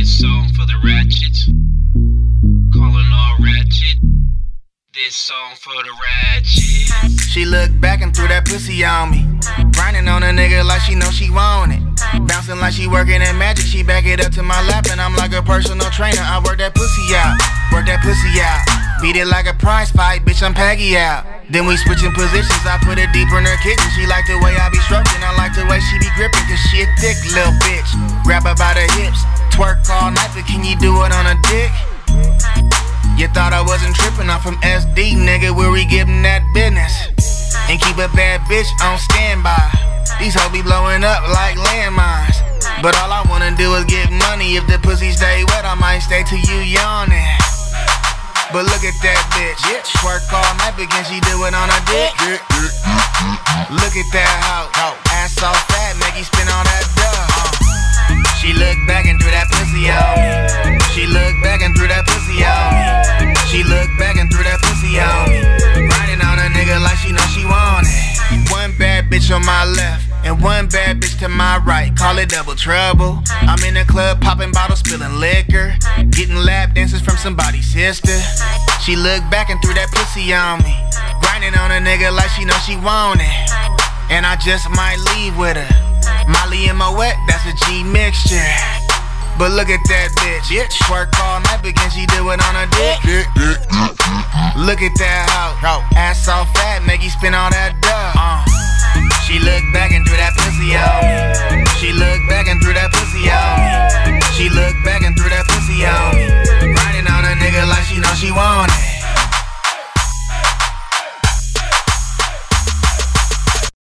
This song for the ratchets. Calling all ratchet. This song for the ratchets. She looked back and threw that pussy on me. Grinding on a nigga like she know she want it. Bouncing like she working at Magic. She back it up to my lap and I'm like a personal trainer. I work that pussy out, work that pussy out. Beat it like a prize fight, bitch, I'm Peggy out. Then we switching positions, I put it deeper in her kitten. She like the way I be stroking, I like the way she be gripping. Cause she a thick little bitch. Grab her by the hips, twerk all night, but can you do it on a dick? You thought I wasn't tripping, I'm from SD, nigga, where we giving that business. And keep a bad bitch on standby. These hoes be blowing up like landmines. But all I wanna do is get money. If the pussy stay wet, I might stay till you yawning. But look at that bitch, twerk all night, but can she do it on her dick? Look at that hoe, ass so fat, make you spend all that dough. She looked back and threw that pussy on me. She looked back and threw that pussy on me. She looked back and threw that pussy on me. Riding on a nigga like she know she want it. One bad bitch on my left and one bad bitch to my right, call it double trouble. I'm in the club popping bottles, spilling liquor, getting lap dances from somebody's sister. She looked back and threw that pussy on me. Grinding on a nigga like she know she want it. And I just might leave with her. Molly and Moet, that's a G mixture. But look at that bitch, twerk all night, but can she do it on her dick? Look at that hoe, ass so fat, make you spend all that dough.